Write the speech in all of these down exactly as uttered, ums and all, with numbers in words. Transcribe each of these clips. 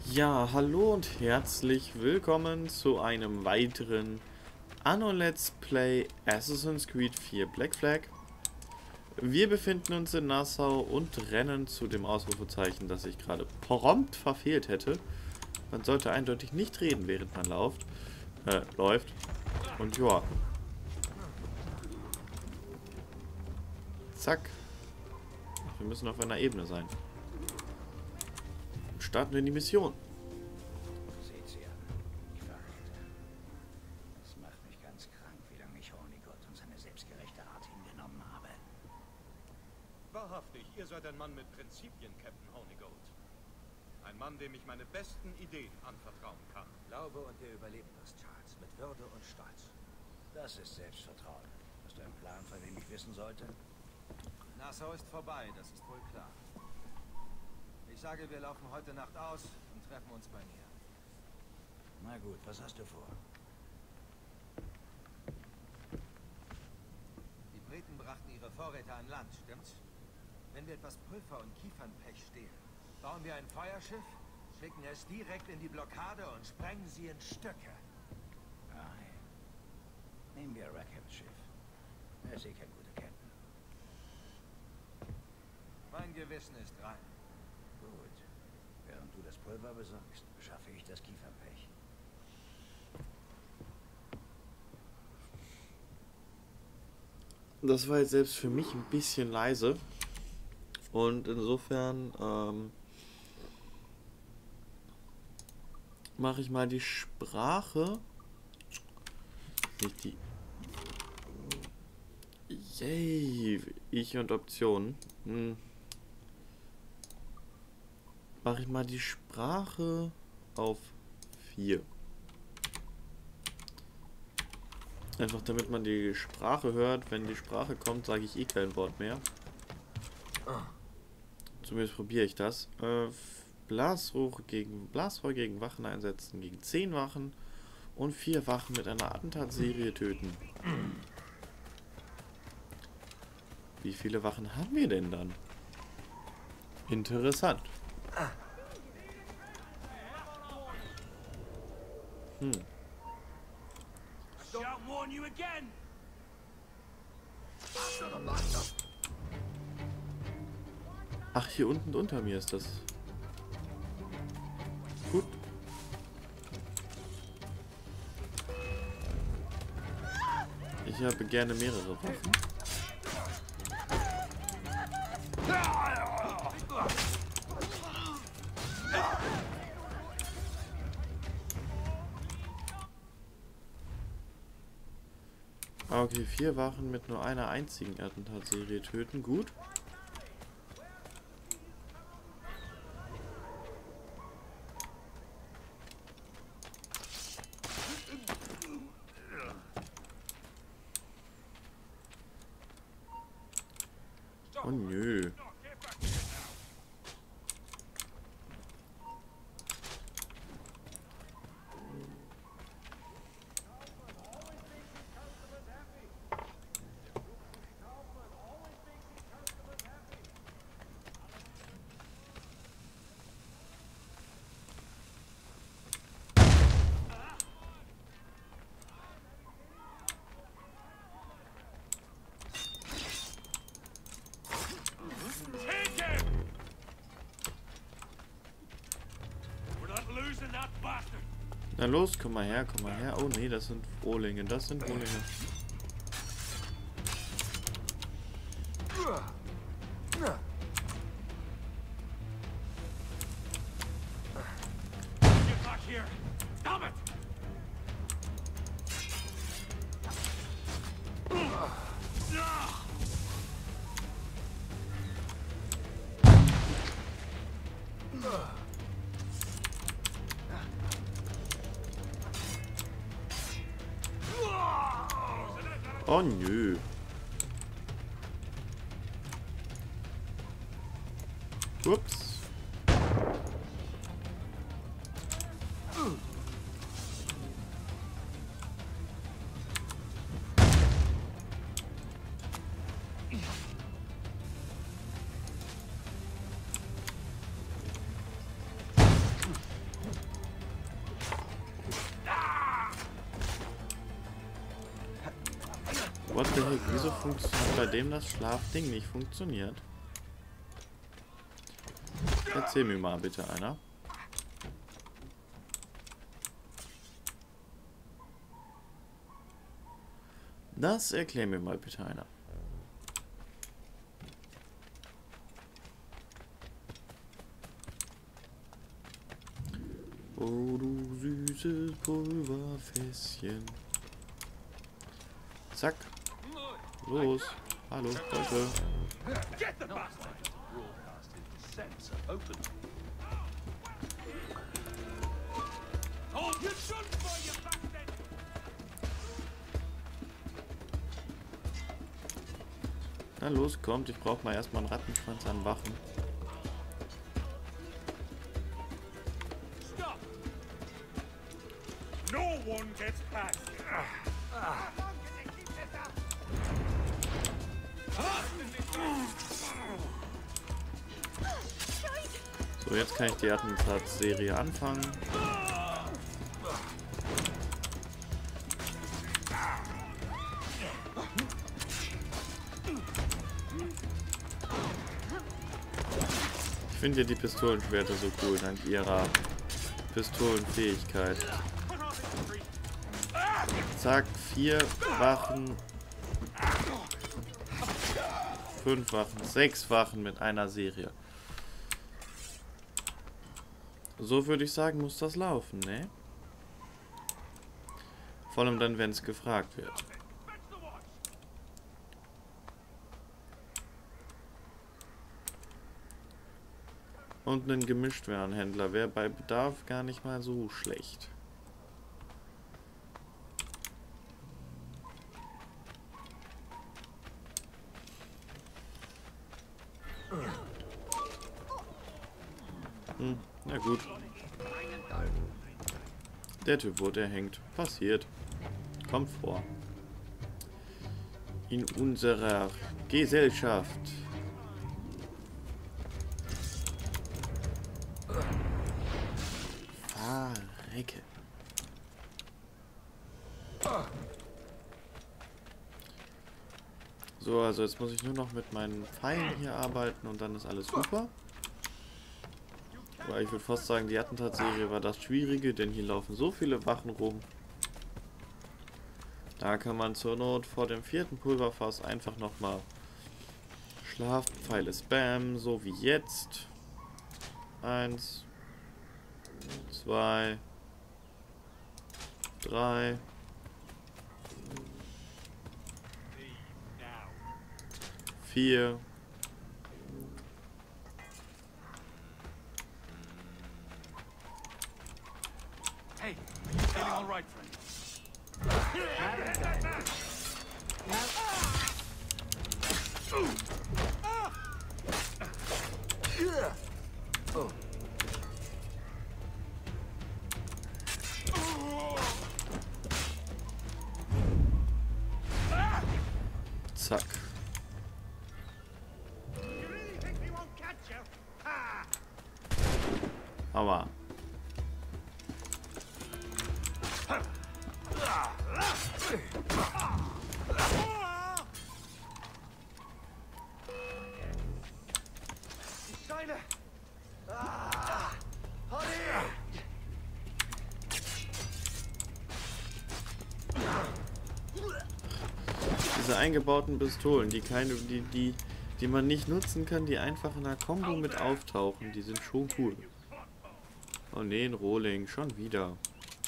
Ja, hallo und herzlich willkommen zu einem weiteren Anno Let's Play Assassin's Creed vier Black Flag. Wir befinden uns in Nassau und rennen zu dem Ausrufezeichen, das ich gerade prompt verfehlt hätte. Man sollte eindeutig nicht reden, während man läuft. Äh, läuft. Und ja. Zack. Wir müssen auf einer Ebene sein. Und starten wir in die Mission. Seht sie an, die Verräter. Es macht mich ganz krank, wie lange ich Hornigold und seine selbstgerechte Art hingenommen habe. Wahrhaftig, ihr seid ein Mann mit Prinzipien, Captain Hornigold. Ein Mann, dem ich meine besten Ideen anvertrauen kann. Glaube und ihr überlebt das, Charles, mit Würde und Stolz. Das ist Selbstvertrauen. Hast du einen Plan, von dem ich wissen sollte? Nassau ist vorbei, das ist wohl klar. Ich sage, wir laufen heute Nacht aus und treffen uns bei mir. Na gut, was hast du vor? Die Briten brachten ihre Vorräte an Land, stimmt's? Wenn wir etwas Pulver und Kiefernpech stehlen, bauen wir ein Feuerschiff, schicken es direkt in die Blockade und sprengen sie in Stücke. Nein. Nehmen wir Rackhams Schiff. Er ist eh kein guter Captain. Mein Gewissen ist rein. Gut. Während du das Pulver besorgst, beschaffe ich das Kiefernpech. Das war jetzt selbst für mich ein bisschen leise. Und insofern ähm, mache ich mal die Sprache. Nicht die. Yay, ich und Optionen. Hm. Mache ich mal die Sprache auf vier. Einfach damit man die Sprache hört. Wenn die Sprache kommt, sage ich eh kein Wort mehr. Zumindest probiere ich das. Äh, Blasrohr gegen Blasrohr gegen Wachen einsetzen, gegen zehn Wachen und vier Wachen mit einer Attentatsserie töten. Wie viele Wachen haben wir denn dann? Interessant. Hm. Ach, hier unten unter mir ist das. Gut. Ich habe gerne mehrere Waffen. Okay, vier Wachen mit nur einer einzigen Attentatsserie töten. Gut. Oh nö. Na los, komm mal her, komm mal her. Oh nee, das sind Rohlinge, das sind Rohlinge. Oh nö. Ups. What the heck? Wieso funktioniert bei dem das Schlafding nicht funktioniert? Erzähl mir mal bitte einer. Das erklär mir mal bitte einer. Oh du süßes Pulverfässchen. Zack. Los. Hallo, Leute. Na los, kommt. Ich brauche mal erstmal einen Rattenschwanz an Wachen. No one gets past. So, jetzt kann ich die Attentatsserie anfangen. Ich finde ja die Pistolenschwerter so cool, dank ihrer Pistolenfähigkeit. Zack, vier Wachen. Fünf Wachen, sechs Wachen mit einer Serie. So würde ich sagen, muss das laufen, ne? Vor allem dann, wenn es gefragt wird. Und ein Gemischtwarenhändler wäre bei Bedarf gar nicht mal so schlecht. Hm, na gut. Der Typ wurde erhängt. Passiert. Kommt vor. In unserer Gesellschaft. Verrecke. So, also jetzt muss ich nur noch mit meinen Pfeilen hier arbeiten und dann ist alles super. Aber ich würde fast sagen, die Attentatserie war das Schwierige, denn hier laufen so viele Wachen rum. Da kann man zur Not vor dem vierten Pulverfass einfach nochmal Schlafpfeile spammen, so wie jetzt. Eins, zwei, drei. Vier. Hey, feeling all right, friend? Zack. Aua. Diese eingebauten Pistolen, die keine, die, die, die man nicht nutzen kann, die einfach in einer Combo mit auftauchen, die sind schon cool. Oh ne, ein Rohling, schon wieder.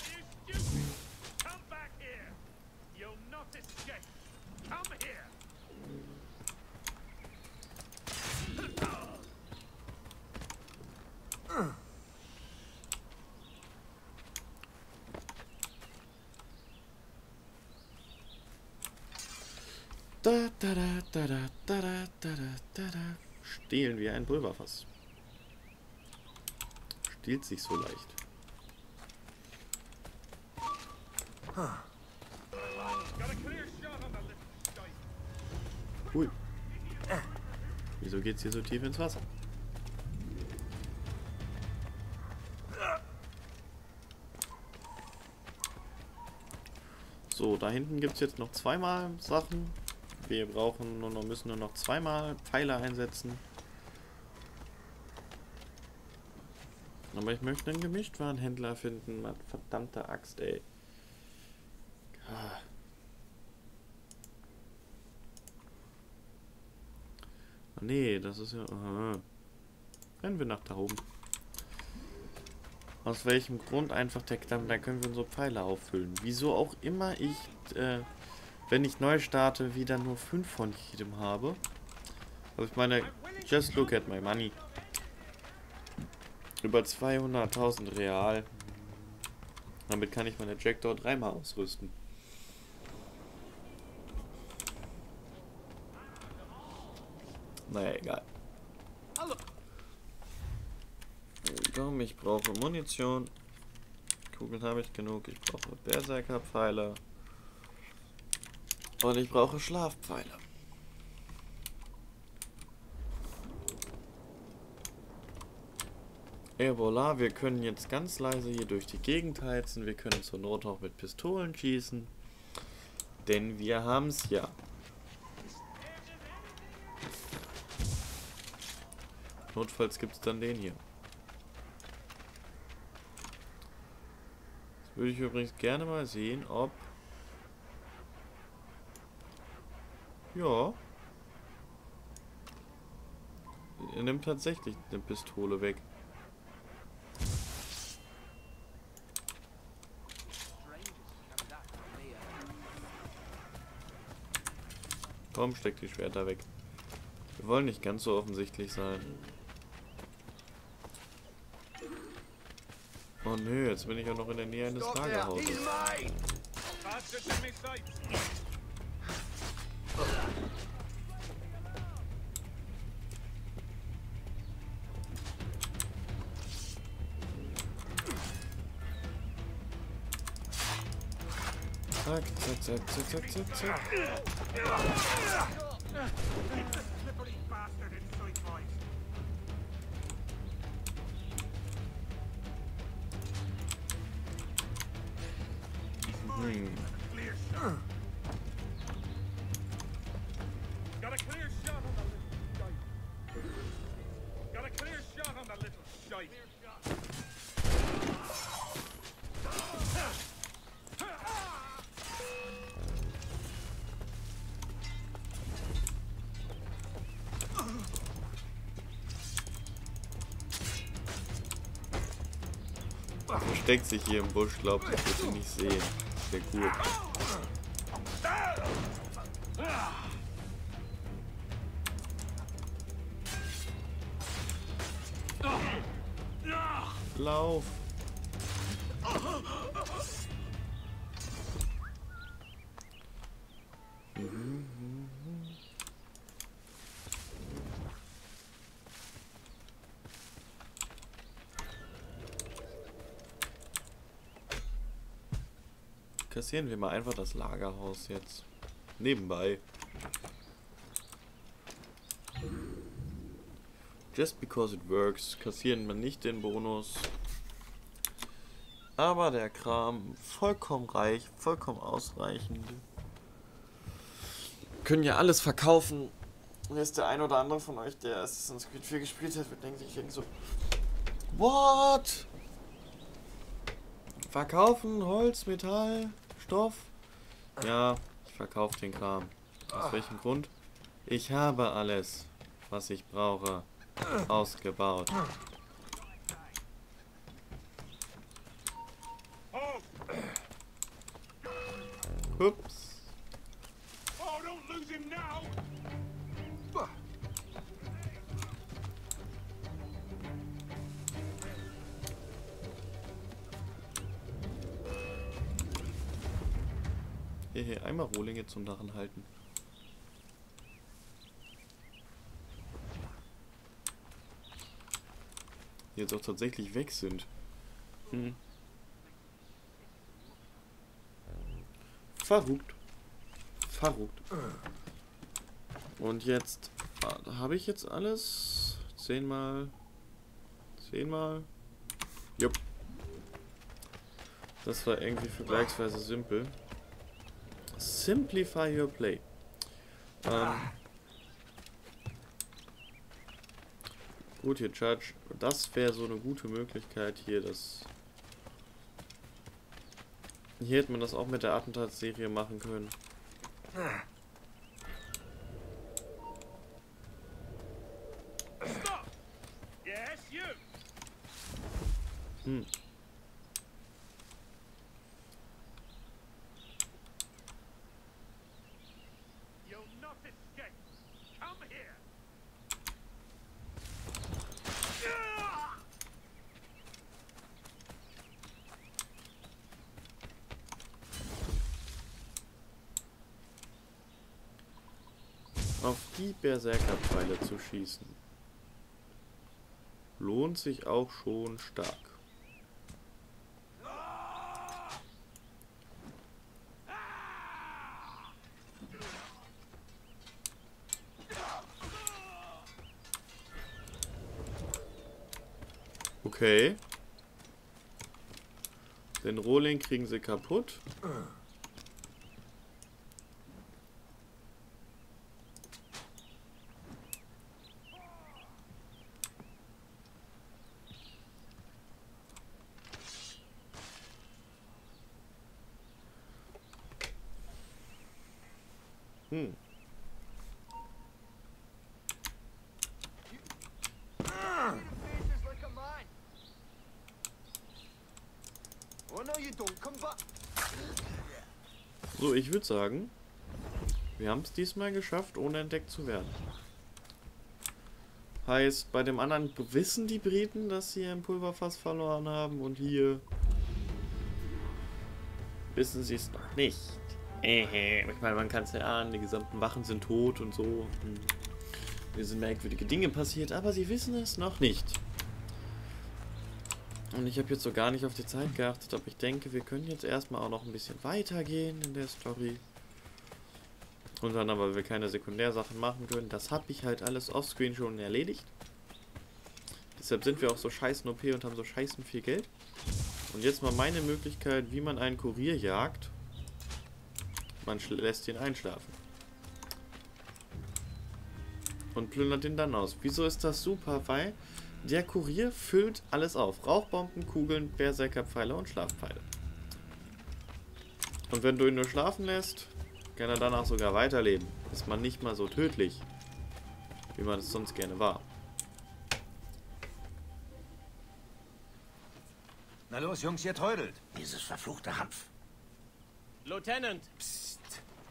Da, da, da, da, da, da, da, da, da, da. Stehlen wie ein Pulverfass. Stiehlt sich so leicht. Ui. Wieso geht's hier so tief ins Wasser? So, da hinten gibt es jetzt noch zweimal Sachen. Wir brauchen nur noch, müssen nur noch zweimal Pfeile einsetzen. Aber ich möchte einen Gemischtwarenhändler finden. Mann, verdammte Axt, ey. Ah. Oh, nee, das ist ja... Aha. Rennen wir nach da oben. Aus welchem Grund? Einfach der Klamm, da können wir unsere Pfeile auffüllen. Wieso auch immer ich, äh, wenn ich neu starte, wieder nur fünf von jedem habe. Aber ich meine, just look at my money. Über zweihunderttausend real. Damit kann ich meine Jackdaw dreimal ausrüsten. Naja, egal. Komm, ich brauche Munition. Kugeln habe ich genug. Ich brauche Berserkerpfeile. Und ich brauche Schlafpfeile. Et voilà, wir können jetzt ganz leise hier durch die Gegend heizen. Wir können zur Not auch mit Pistolen schießen. Denn wir haben es ja. Notfalls gibt es dann den hier. Jetzt würde ich übrigens gerne mal sehen, ob... Ja. Er nimmt tatsächlich eine Pistole weg. Komm, steck die Schwerter weg. Wir wollen nicht ganz so offensichtlich sein. Oh nö, jetzt bin ich auch noch in der Nähe eines Lagerhauses. Zack, zack, zack, zack, zack, zack, zack. Hm. Er versteckt sich hier im Busch, glaubt, ich würde ihn nicht sehen. Sehr gut. Lauf! Kassieren wir mal einfach das Lagerhaus jetzt. Nebenbei. Just because it works. Kassieren wir nicht den Bonus. Aber der Kram vollkommen reich, vollkommen ausreichend. Können ja alles verkaufen. Und jetzt der ein oder andere von euch, der Assassin's Creed vier gespielt hat, wird denken sich irgendwie so: What? Verkaufen, Holz, Metall, Stoff. Ja, ich verkaufe den Kram. Aus welchem Grund? Ich habe alles, was ich brauche, ausgebaut. Ups. Hier, hier, einmal Rohlinge zum Narren halten. Die jetzt auch tatsächlich weg sind. Hm. Verrückt. Verrückt. Und jetzt ah, habe ich jetzt alles. Zehnmal. Zehnmal. Jupp. Das war irgendwie vergleichsweise simpel. Simplify your play. Ähm, gut, hier, Judge. Das wäre so eine gute Möglichkeit hier, das... Hier hätte man das auch mit der Attentatsserie machen können. Hm. Auf die Berserkerpfeile zu schießen. Lohnt sich auch schon stark. Okay. Den Rohling kriegen sie kaputt. Hm. So, ich würde sagen, wir haben es diesmal geschafft, ohne entdeckt zu werden. Heißt, bei dem anderen wissen die Briten, dass sie ein Pulverfass verloren haben und hier wissen sie es noch nicht. Ich meine, man kann es ja ahnen, die gesamten Wachen sind tot und so. Mir sind merkwürdige Dinge passiert, aber sie wissen es noch nicht. Und ich habe jetzt so gar nicht auf die Zeit geachtet, aber ich denke, wir können jetzt erstmal auch noch ein bisschen weitergehen in der Story. Und dann aber, weil wir keine Sekundärsachen machen können, das habe ich halt alles offscreen schon erledigt. Deshalb sind wir auch so scheißen O P und haben so scheißen viel Geld. Und jetzt mal meine Möglichkeit, wie man einen Kurier jagt. Man lässt ihn einschlafen. Und plündert ihn dann aus. Wieso ist das super? Weil der Kurier füllt alles auf. Rauchbomben, Kugeln, Berserkerpfeile und Schlafpfeile. Und wenn du ihn nur schlafen lässt, kann er danach sogar weiterleben. Ist man nicht mal so tödlich, wie man es sonst gerne war. Na los, Jungs, ihr trödelt. Dieses verfluchte Hanf. Lieutenant! Psst.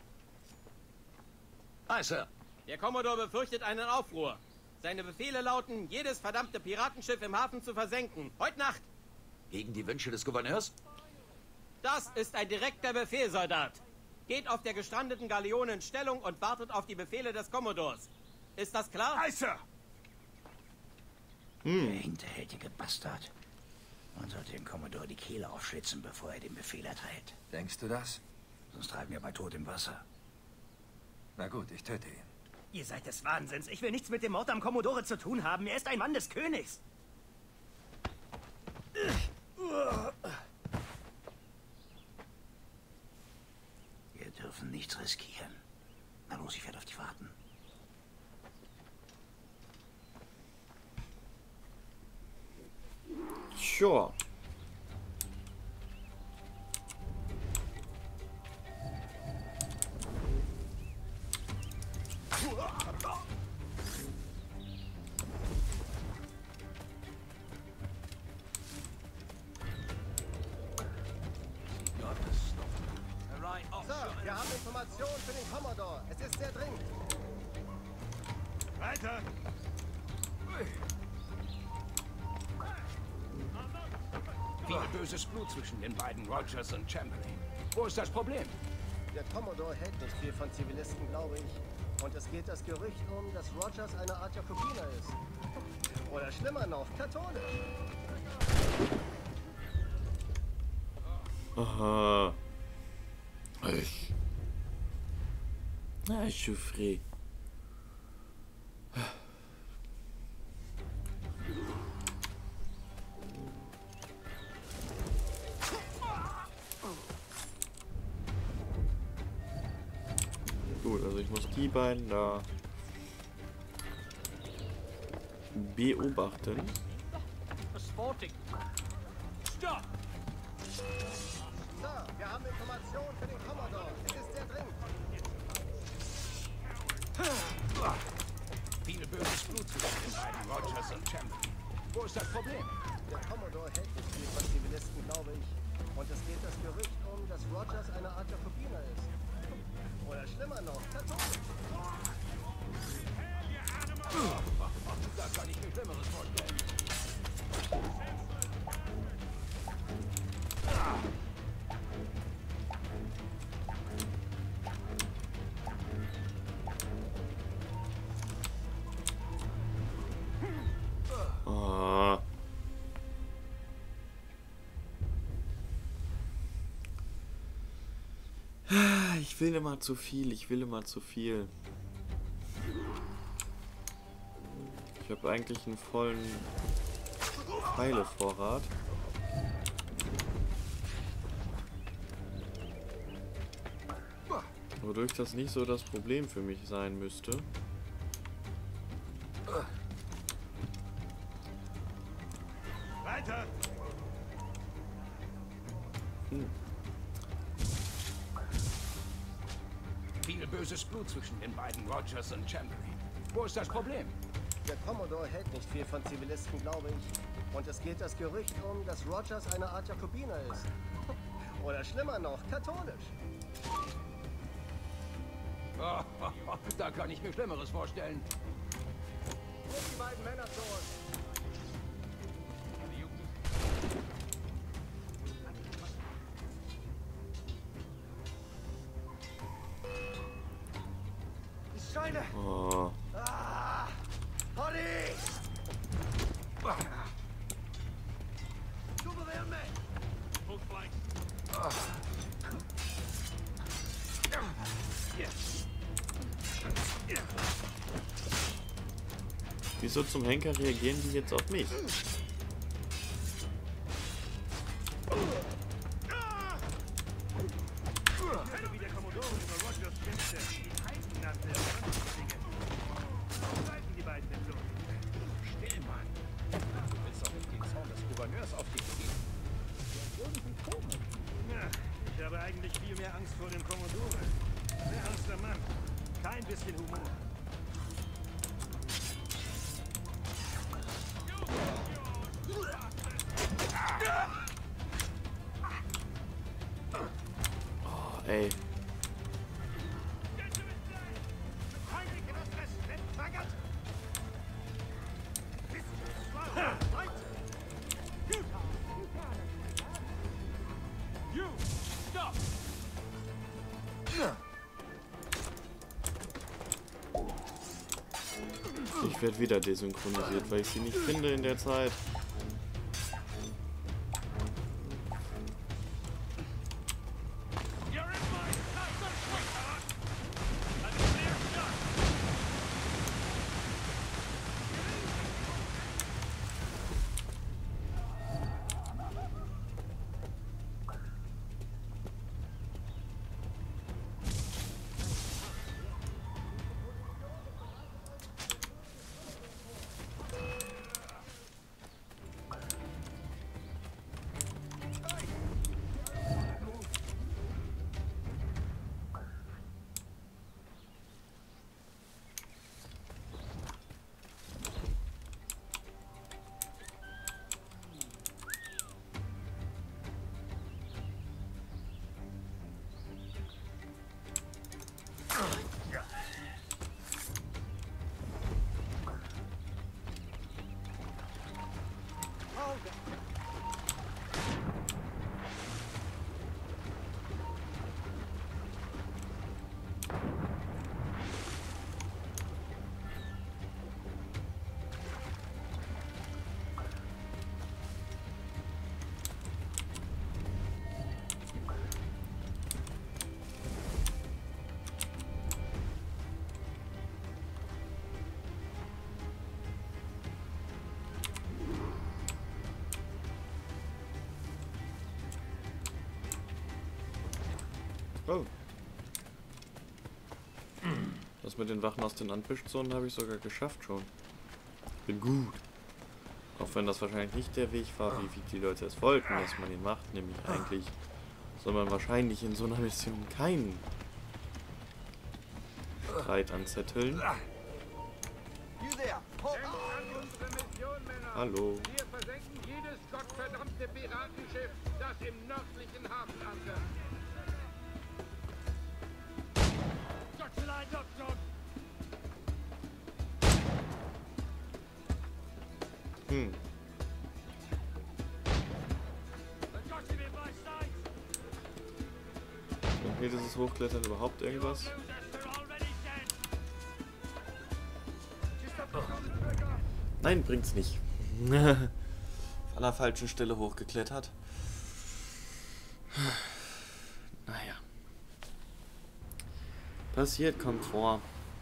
Hi, Sir. Der Commodore befürchtet einen Aufruhr. Seine Befehle lauten, jedes verdammte Piratenschiff im Hafen zu versenken. Heute Nacht! Gegen die Wünsche des Gouverneurs? Das ist ein direkter Befehl, Soldat. Geht auf der gestrandeten Galeone in Stellung und wartet auf die Befehle des Commodores. Ist das klar? Hi, Sir. Der hinterhältige Bastard. Man sollte dem Commodore die Kehle aufschlitzen, bevor er den Befehl erteilt. Denkst du das? Sonst treiben wir bei Tod im Wasser. Na gut, ich töte ihn. Ihr seid des Wahnsinns. Ich will nichts mit dem Mord am Commodore zu tun haben. Er ist ein Mann des Königs. Wir dürfen nichts riskieren. Na los, ich werde auf dich warten. Sure. Sir, wir haben Informationen für den Commodore. Es ist sehr dringend. Weiter! Viel böses Blut zwischen den beiden, Rogers und Chamberlain. Wo ist das Problem? Der Commodore hält nicht viel von Zivilisten, glaube ich. Und es geht das Gerücht um, dass Rogers eine Art Jakobiner ist. Oder schlimmer noch, katholisch. Aha. Ich. Ah, Chauffeur. Gut, also ich Ich muss die beiden da beobachten. Sporting. Stopp! Sir, wir haben Informationen für den Commodore. Es ist sehr dringend. Viel böses Blut zwischen den beiden Rogers und Chamberlain. Wo ist das Problem? Der Commodore hält nicht viel von Zivilisten, glaube ich. Und es geht das Gerücht um, dass Rogers eine Art Jakobiner ist. Oder schlimmer noch, katholisch. Da kann ich mir Schlimmeres vorstellen. Oh. Ich will immer zu viel, ich will immer zu viel. Ich habe eigentlich einen vollen Pfeilevorrat. Wodurch das nicht so das Problem für mich sein müsste. Weiter! Hm. Viel böses Blut zwischen den beiden Rogers und Chamberlain. Wo ist das Problem? Der Commodore hält nicht viel von Zivilisten, glaube ich. Und es geht das Gerücht um, dass Rogers eine Art Jakobiner ist. Oder schlimmer noch, katholisch. Da kann ich mir Schlimmeres vorstellen. Ruf die beiden Männer zu uns. Die Scheune! Oh. Ah! Hoddy! Souverän, Wieso zum Henker reagieren die jetzt auf mich? Wie der Commodore über Rogers schimpfte, die Heiden nannte. Warum halten die beiden denn so? Still, Mann. Du willst doch nicht den Zorn des Gouverneurs auf dich ziehen. Irgendwie komisch. Ja, ich habe eigentlich viel mehr Angst vor dem Commodore. Sehr ernster Mann. Kein bisschen Humor. Oh, ey. Ich werde wieder desynchronisiert, weil ich sie nicht finde in der Zeit. Oh. Das mit den Wachen aus den Anpischzonen habe ich sogar geschafft schon. Bin gut. Auch wenn das wahrscheinlich nicht der Weg war, wie, wie die Leute es wollten, dass man ihn macht. Nämlich eigentlich soll man wahrscheinlich in so einer Mission keinen Streit anzetteln. Hallo. Wir versenken jedes gottverdammte Piratenschiff, das im nördlichen Hafen ankert. Hm. Bringt dieses Hochklettern überhaupt irgendwas? Nein, bringt's nicht. An der falschen Stelle hochgeklettert. Naja. Passiert, kommt vor.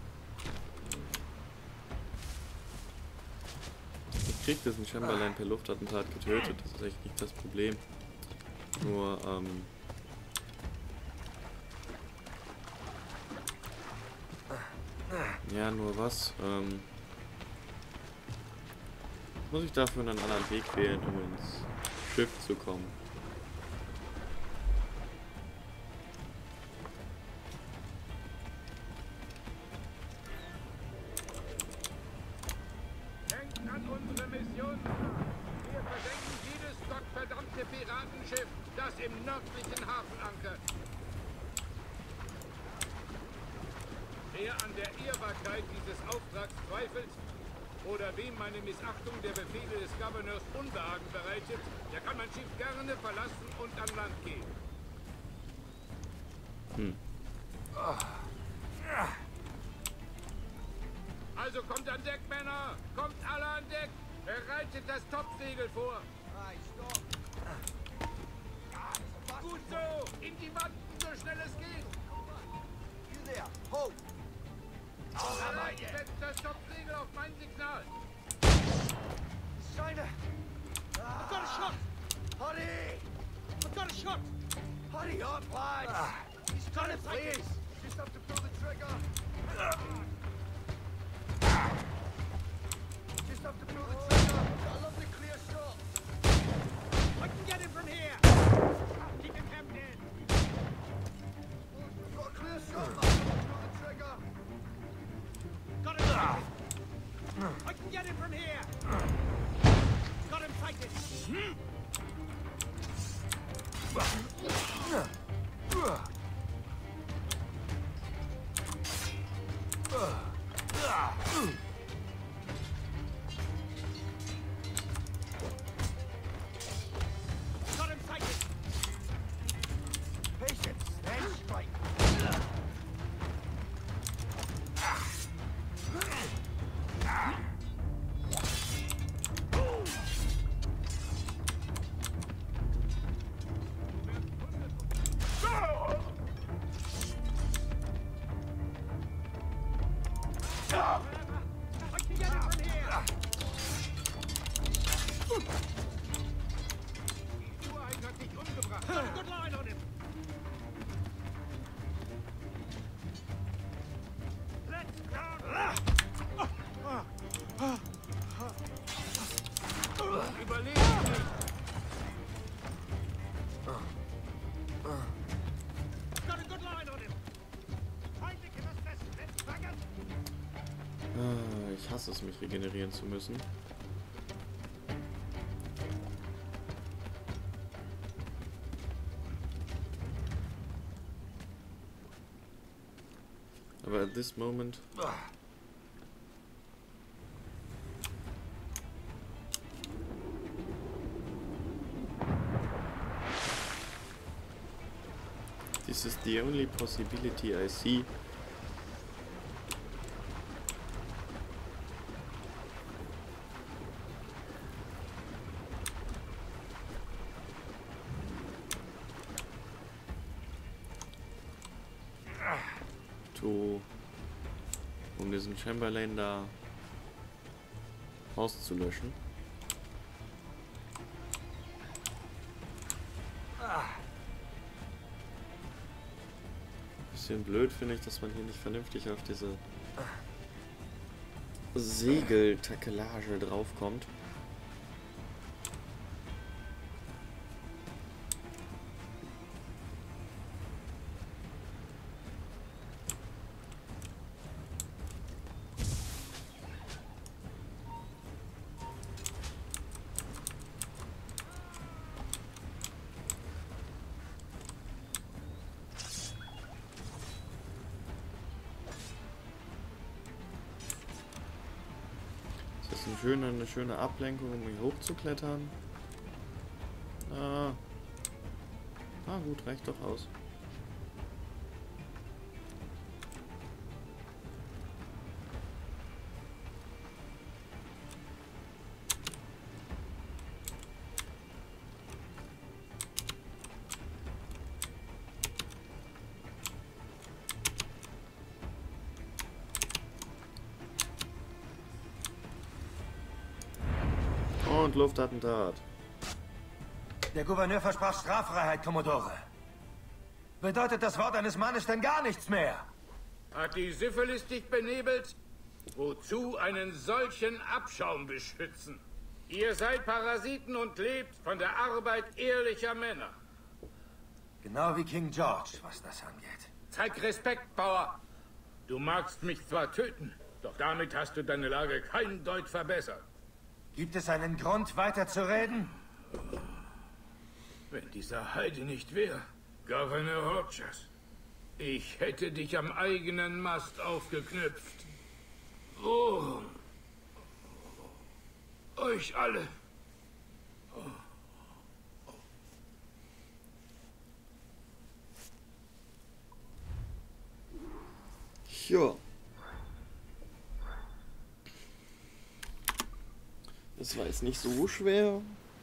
Ich krieg diesen Chamberlain per Luftattentat getötet, das ist echt nicht das Problem. Nur, ähm... ja, nur was, ähm... muss ich dafür einen anderen Weg wählen, um ins Schiff zu kommen. Denkt an unsere Mission. Wir versenken jedes gottverdammte Piratenschiff, das im nördlichen Hafen ankert. Wer an der Ehrbarkeit dieses Auftrags zweifelt, oder wem meine Missachtung der Befehle des Gouverneurs Unbehagen bereitet, der kann mein Schiff gerne verlassen und an Land gehen. Hm. Also kommt an Deck, Männer! Kommt alle an Deck! Bereitet das Topsegel vor! Gut so! In die Wanden, so schnell es geht! Bereit, setzt das Topsegel auf mein Signal! China! I've got a shot! Hurry! I've got a shot! Hurry up, lads! He's trying to please! Just have to pull the trigger! Just have to pull the trigger! I love the clear shot! I can get him from here! Keep him hemmed in! I've got a clear shot! I have to pull the trigger! Got him! I can get him from here! Got him sighted! Got him sighted! Patience, then strike! I can get him from here! Die Uhrheit hat dich umgebracht! Got a good line on him! Let's go! Überleben nicht! Got a good line on him! Time to give us this, let's faggot! Ah, ich hasse es, mich regenerieren zu müssen. Aber at this moment... This is the only possibility I see. To, um diesen Chamberlain da auszulöschen. Bisschen blöd finde ich, dass man hier nicht vernünftig auf diese Segeltakelage draufkommt. Das ist eine schöne, eine schöne Ablenkung, um hier hochzuklettern. Ah. Ah gut, reicht doch aus. Und Luftattentat. Der Gouverneur versprach Straffreiheit, Kommodore. Bedeutet das Wort eines Mannes denn gar nichts mehr? Hat die Syphilis dich benebelt? Wozu einen solchen Abschaum beschützen? Ihr seid Parasiten und lebt von der Arbeit ehrlicher Männer. Genau wie King George, was das angeht. Zeig Respekt, Bauer. Du magst mich zwar töten, doch damit hast du deine Lage kein Deut verbessert. Gibt es einen Grund, weiter zu reden? Wenn dieser Heide nicht wäre, Gouverneur Rogers, ich hätte dich am eigenen Mast aufgeknüpft. Oh. Euch alle. Ja. Das war jetzt nicht so schwer.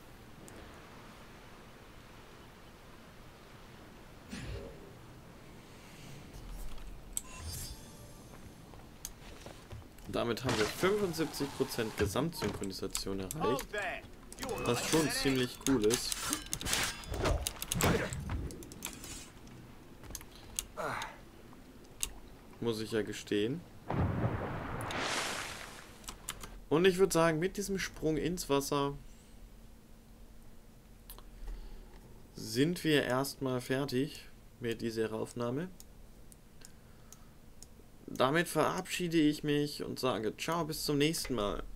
Damit haben wir fünfundsiebzig Prozent Gesamtsynchronisation erreicht, was schon ziemlich cool ist. Muss ich ja gestehen. Und ich würde sagen, mit diesem Sprung ins Wasser sind wir erstmal fertig mit dieser Aufnahme. Damit verabschiede ich mich und sage ciao, bis zum nächsten Mal.